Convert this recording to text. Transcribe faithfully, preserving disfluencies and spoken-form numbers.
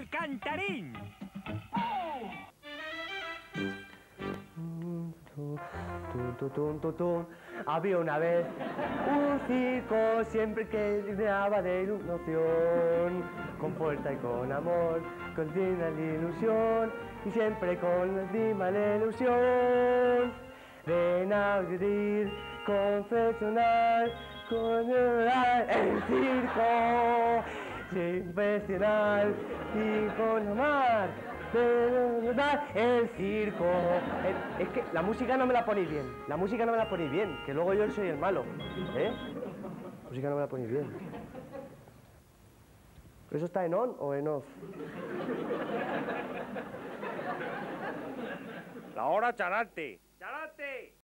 el cantarín. Tun, tun, tun, tun, tun. Había una vez un circo siempre que llenaba de ilusión, con fuerza y con amor, con digna ilusión, y siempre con la misma ilusión. Ven a vivir, confeccionar, con el circo, profesional y con amar. El circo. Es que la música no me la ponéis bien. La música no me la ponéis bien, que luego yo soy el malo. ¿Eh? La música no me la ponéis bien. ¿Eso está en on o en off? La hora charante. ¡Charante!